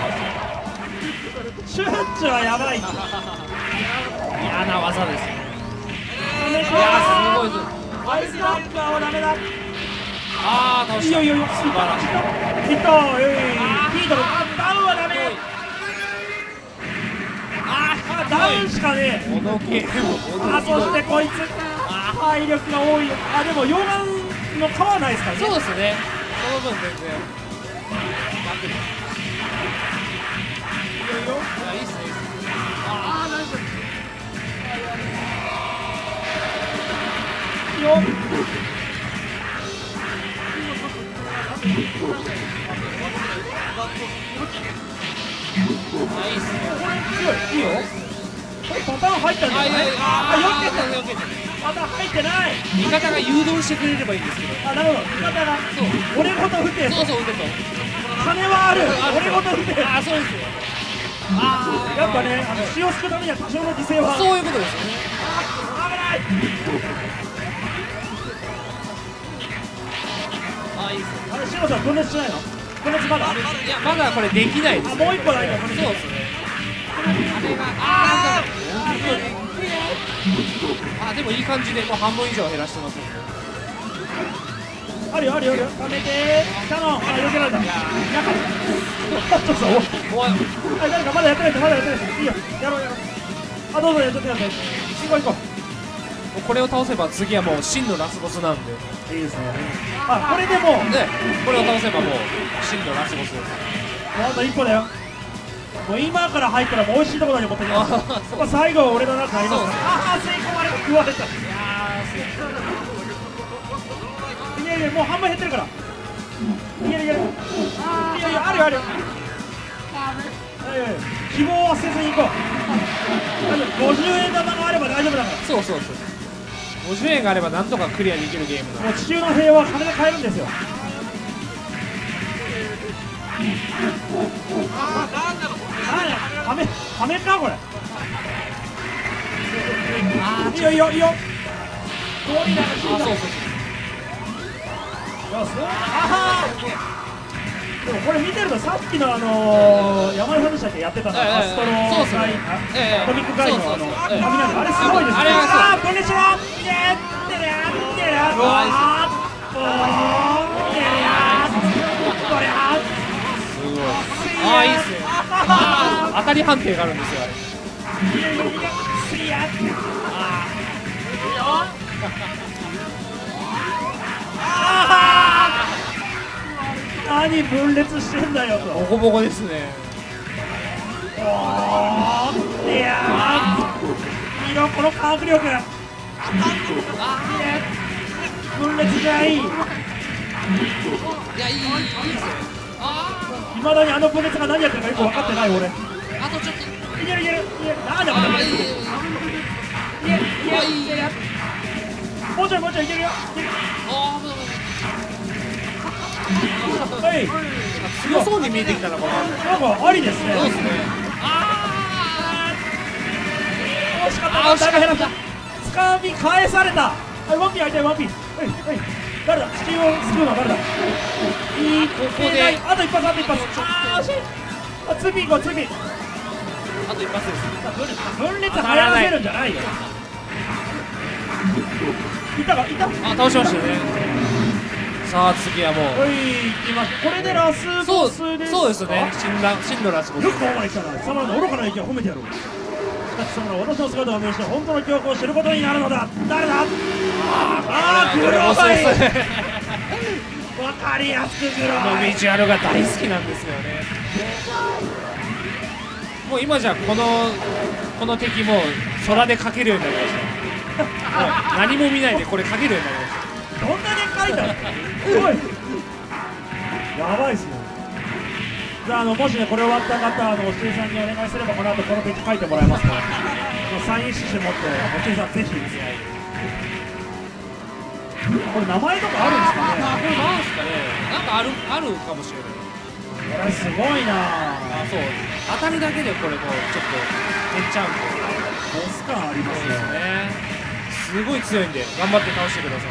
チュッチュはやばい。 嫌な技ですね。 いやすごいぞ。 アイスラッカーはダメだ。 ああ、倒した。 いいよいいよ。 素晴らしい。 ヒット、ヒートのダウンはダメ。ダウンしかねえ。 このゲーム、 あ、そしてこいつ体力が多い。あ、でも溶岩の皮はないですからね。 そうですね。その分全然楽に。いいよ。いいっすね。ああ、ナイス。 いいよ。 あ、いいっすね。 いいよ。これパターン入ったんじゃない？ あ、よけた。 パターン入ってない。 味方が誘導してくれればいいんですけど。 あ、なるほど。味方が俺ごと打て。 そうそう、打てと。 金はある。俺ごと打て。 あ、そうですよ。 やっぱね、死を救うためには多少の犠牲は。 そういうことですよね。 危ない。 あ、いいっすね。 あれ、シロさん分裂しないの？分裂まだ？ いや、まだこれできないです。 あ、もう一個ないんだ。 そうですね。でもいい感じでもう半分以上減らしてます。 あるよあるよ。溜めてキャノン。あ、避けられた。ちょっと怖い。 誰かまだやってない人、まだやってない人。いいよ、やろうやろう。あ、どうぞやってください。行こう行こう。これを倒せば次はもう真のラスボスなんで。 いいですね。あ、これでもうね、これを倒せばもう真のラスボスです。 あと一歩だよ。もう今から入ったらもう美味しいところに持ってきます。まあ最後は俺の中ありますから。ああ、吸い込まれた、食われた。いやいや、もう半分減ってるから。いけるいける。いやいや、あるよあるよ。希望は捨てずに行こう。50円玉があれば大丈夫だから。 そうそうそう。50円があればなんとかクリアできるゲームなの。 もう地球の平和は金で買えるんですよ。ハメかこれ。いいよいいよいいよ。ゴリラが死んだ。そうそうそう。でもこれ見てるとさっきの山根さんでしたっけ、やってたのアストロガイアトミックガイの雷、あれすごいですね。ああ、こんにちは。 ああ、いいっすね。当たり判定があるんですよ、あれ。 何分裂してんだよと。 ボコボコですね。 いやー、いいよこの科学力。分裂じゃいい。いや、いいですよ。 いまだにあの分裂が何やってるかよく分かってない俺。 あとちょっと。 いけるいける。なんだこれ。もうちょいもうちょいいけるよ。はい。 強そうに見えてきたな、これ。 なんかありですね。 そうですね。 惜しかった。誰が減らした。掴み返された。はい、ワンピーやりたいワンピー。はいはい。誰だ。地球を救うのは誰だ。いい、ここで。あと一発あと一発。ああ、惜しい。あ、ツーピー行こうツーピー。 あと一発です。 分裂流行らせるんじゃないよ。いた。 あ、倒しましたね。さあ次はもう。 はい、行きました。これでラスボスですか。 そうですね。真のラスボス。 よくここまで来たな。貴様らの愚かな意見を褒めてやろう。しかし貴様らは私の姿を見して本当の記憶を知ることになるのだ。誰だ。グローバイ。わかりやすくグローバイ。 ビジュアルが大好きなんですよね。もう今じゃこの敵も空で描けるようになりました。もう何も見ないでこれ描けるようになりました。 どんだけ書いたの。すごい。やばいっすね。じゃあもしねこれ終わった方おしりさんにお願いすればこの後この敵書いてもらえますからサイン紙持っておしりさんぜひですね。これ名前とかあるんですかね。 これなんですかね。なんかあるかもしれない。 これすごいな。 あ、そう。当たるだけでこれもうちょっと減っちゃうんで。 ボス感ありますね。すごい強いんで頑張って倒してください。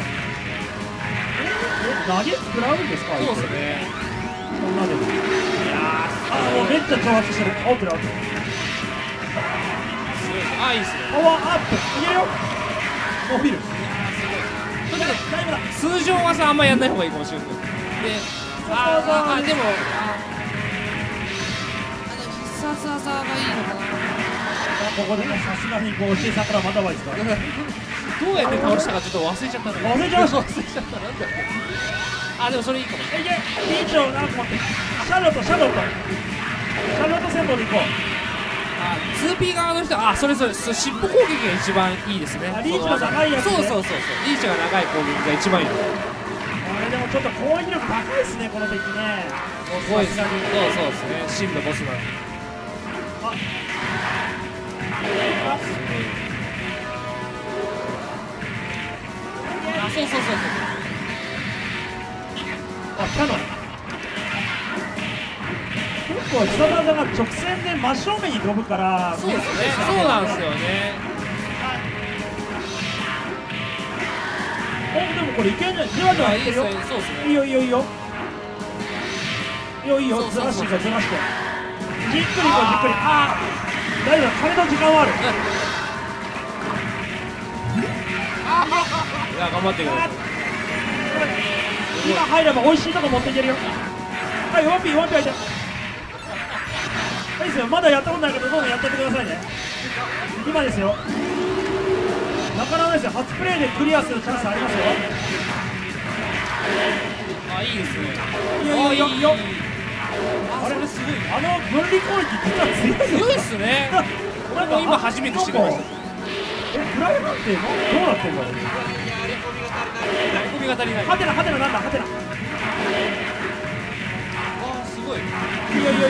投げ食らうんですか。 そうですね。 こんなでも。いやー、もうめっちゃ挑発してる。アウトだ。 すごい。あ、いいですね。 パワーアップ。いけるよ。伸びる。 とにかく通常技あんまやんない方がいいかもしれない。で、でも必殺技がいいのかな。 ここでねさすがにこうしさんからまたはいいですか。 どうやって倒したかちょっと忘れちゃったな。 忘れちゃいました。 なんだ。あ、でもそれいいかもしれない。 リーチをなんか持ってシャロット戦法でいこう。 あ、2P 側の人はそれ尻尾攻撃が一番いいですね。 リーチの長いやつね。 そうリーチが長い攻撃が一番いい。 あれでもちょっと攻撃力高いですねこの敵ね。 すごいですね。そうですね。真のボスなの。そう。 キャノン。結構必殺技が直線で真正面に飛ぶから。 そうですね。そうなんですよね。 でもこれいけんじゃん。じわじわいってるよ。 そうですね。 いいよ。ずらしていこう。じっくりいこう。大丈夫。金の時間はある。 いや頑張ってください。 今入れば美味しいとこ持っていけるよ。はい、ワンピー開いて。はいですよ。まだやったことないけどどんどんやってってくださいね。今ですよ。なかなかですよ。初プレイでクリアするチャンスありますよ。 いいですね。 いいよ。 あれすごい。 分離攻撃実は強いっすね。俺も今初めて知りました。 フライなんてどうなってんだろう。 やり込みが足りない。 ハテナなんだ。 すごい。 いいよ。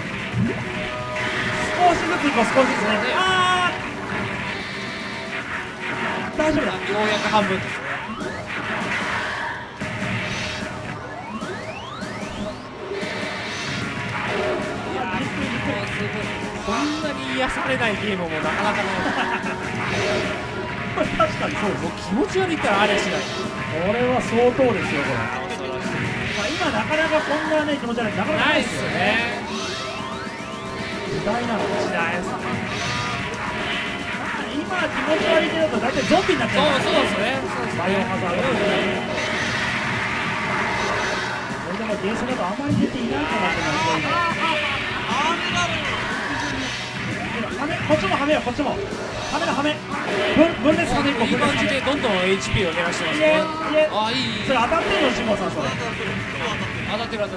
少しずつね。大丈夫だ。 ようやく半分ですね。こんなに癒されないゲームもなかなかない。 確かにそうです。 もう気持ち悪いからあれしない。 これは相当ですよこれ。今なかなかこんなね気持ち悪いなかなかないですよね。時代なの。 時代ですね。 今気持ち悪いけど大体ゾンビになっちゃう。 そうですね。 バイオハザード。これでもゲーセンだとあまり出ていないかもしれない。こっちもはめよ。こっちもはめ。分裂はめ。 いい感じでどんどん HP を減らしてますね。いい。 それ当たってんの、慎吾さん。それ当たってる。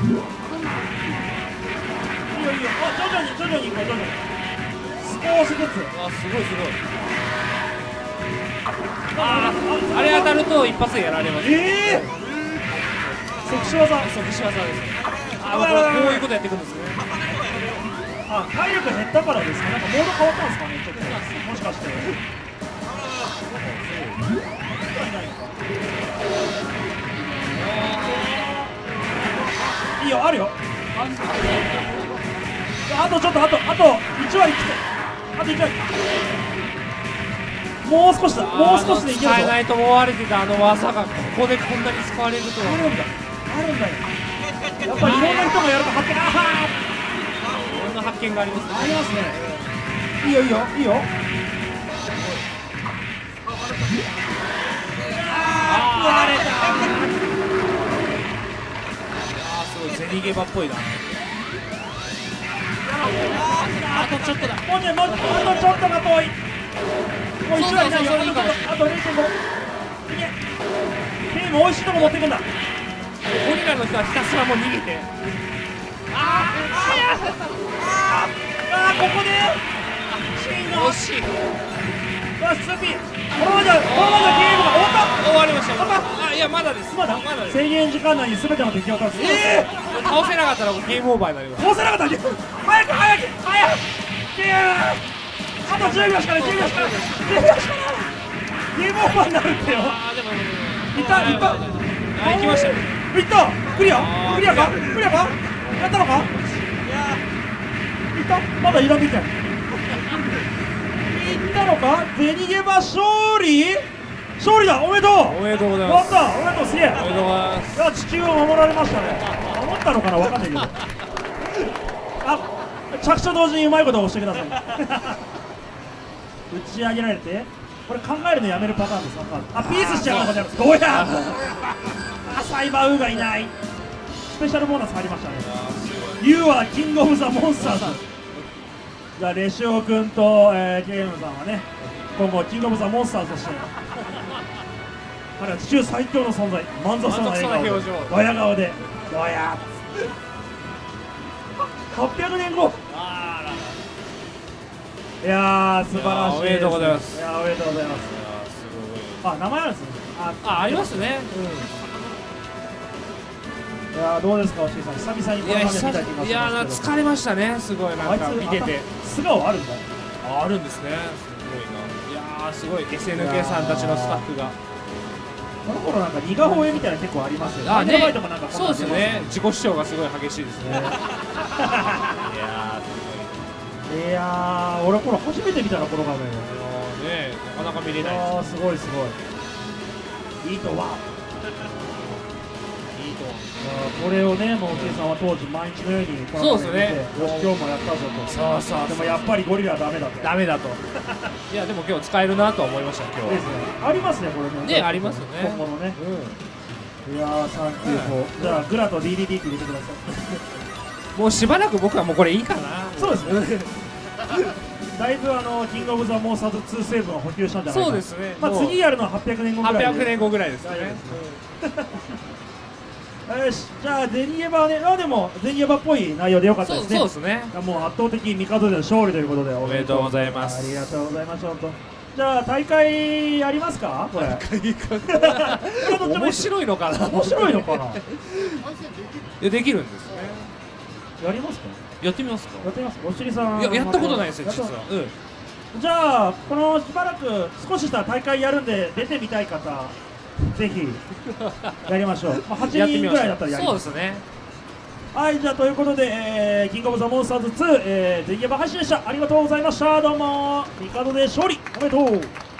いいよ。徐々に行こう。少しずつ。 すごい。あれ当たると一発でやられます。 即死技です。こういうことやっていくんですね。 体力減ったからですか。なんかモード変わったんですかね。ちょっともしかして。いいよ。あるよ。あと1割来て。もう少しでいけるぞ。 使えないと思われてたあの技がここでこんなに使われるとは。 あるんだよ。やっぱりいろんな人がやると発見。 いろんな発見がありますね。 ありますね。 いいよいいよいいよ。 あー、離れたー。すごいゼニゲバっぽいな。あとちょっとだ。 もうね、もうあとちょっとが遠い。もう一枚ないよ。あと 0.5。いけ。ゲーム美味しいとこ持っていくんだ。 ゴリラの人はひたすらもう逃げて。 ここでシンの惜しい。 スピン。このままじゃゲームが終わった。 終わりました。あ、いやまだです。 まだです。 制限時間内に全ての敵を倒す。 倒せなかったらゲームオーバーになります。 倒せなかった。早くゲーム。あと10秒しかない。10秒しかない。ゲームオーバーになるってよ。 あー、でもいった行きましたね。 いった。クリアかやったのか。いった。まだ揺らめいてる。いったのか。ゼニゲバ勝利だ。おめでとう。 おめでとうございます。 おめでとう。すげえ。 おめでとうございます。 いや、地球を守られましたね。守ったのかな、わかんないけど。あ、着地と同時にうまいことを押してください。打ち上げられて、これ考えるのやめるパターンです。あ、ピースしちゃうのかじゃないですか。どうや。サイバーウーがいない。スペシャルボーナス入りましたね。You are King of the Monsters。じゃあレシオ君と、ゲームさんはね、今後キングオブザモンスターとして彼は地球最強の存在、満足そうな笑顔で、ドヤ顔でドヤ800年後。いやー、素晴らしいです。 おめでとうございます。 いやー、おめでとうございます。あ、名前あるんですね。 ありますね。 いやー、どうですか、おしいさん、久々にこの画面見たいって言いまいやー、疲れましたね。すごいなんか見てて素顔あるんだ。 あるんですね。すごいな。いやー、すごい SNK さんたちのスタッフがこの頃なんか似顔絵みたいな結構ありますよね。 あね、 そうですね。自己主張がすごい激しいですね。 いやー、俺これ初めて見たな、この画面。 ね、なかなか見れないです。 すごいすごい。いいとは。これをね、もうおじいさんは当時毎日のようにこの画面見て、よし今日もやったぞと。でもやっぱりゴリラはダメだと。 ダメだと。いやでも今日使えるなと思いました今日。 ですね。ありますねこれね。 ね、ありますよね。 今後のね。いやー、サンキューフォー。じゃあグラと DDD って入れてください。 もうしばらく僕はもうこれいいかな。 そうですね。だいぶキングオブザモンスターズ2成分を補給したんじゃないか。 そうですね。 まあ次やるのは800年後ぐらい。 800年後ぐらいですね。 よし、じゃあゼニエバはね、でもゼニエバっぽい内容でよかったですね。 そうですね。 もう圧倒的帝での勝利ということでおめでとうございます。 ありがとうございました。じゃあ大会やりますか？これ。面白いのかな。 面白いのかな。 できるんですね。 やりますか？ やってみますか？ やってみます。おしりさん。 やったことないですよ実は。 じゃあこのしばらく少ししたら大会やるんで出てみたい方。ぜひやりましょう。8人ぐらいだったらやります。 そうですね。 はい、じゃあということで、キングオブザモンスターズ2、ゼニエバ配信でした。ありがとうございました。どうも帝で勝利おめでとう。